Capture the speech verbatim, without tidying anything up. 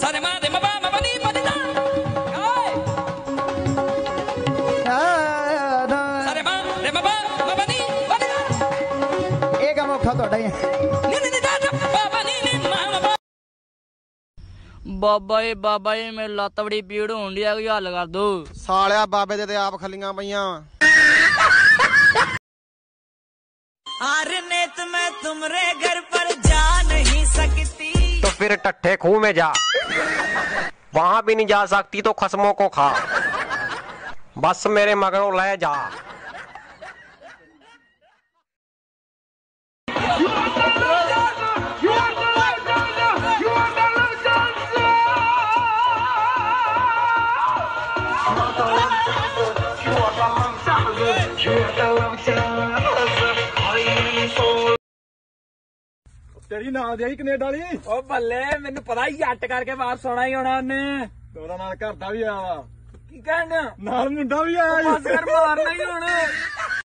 ਸਾਰੇ ਮਾਂ ਦੇ ਮਬਾ ਮਬਨੀ ਬਦਦਾ ਸਾਰੇ ਮਾਂ ਦੇ ਮਬਾ ਮਬਨੀ ਬਦਦਾ ਇਹ ਕੰਮ ਔਖਾ ਤੁਹਾਡਾ ਹੀ ਬਾਬਾ ਏ ਬਾਬਾ ਏ ਮੇਰੀ ਲੱਤ ਬੜੀ ਪੀੜ ਹੋਣ ਡਈ ਆ, ਕੋਈ ਹੱਲ ਕਰ ਦੋ। ਸਾਲਿਆ ਬਾਬੇ ਦੇ ਤੇ ਆਪ ਖੱਲੀਆਂ ਪਈਆਂ। आरनेत मैं तुम्हारे घर पर जा नहीं सकती तो फिर टट्ठे खूह में जा, वहां भी नहीं जा सकती तो खसमों को खा, बस मेरे मगरों ले जा। ਤੇਰੀ ਨਾਲ ਦੀ ਆਈ ਕੈਨੇਡਾ ਵਾਲੀ। ਉਹ ਬੱਲੇ, ਮੈਨੂੰ ਪਤਾ ਹੀ ਅੱਟ ਕਰਕੇ ਵਾਪਸ ਆਉਣਾ ਹੀ ਹੋਣਾ ਉਹਨੇ। ਉਹਦਾ ਨਾਲ ਘਰ ਦਾ ਵੀ ਆਇਆ ਵਾ। ਕੀ ਕਹਿਣ ਨਾਲ ਮੁੰਡਾ ਵੀ ਆਇਆ। ਬਸ ਕਰ ਮਾਰਨਾ ਹੀ ਹੁਣ।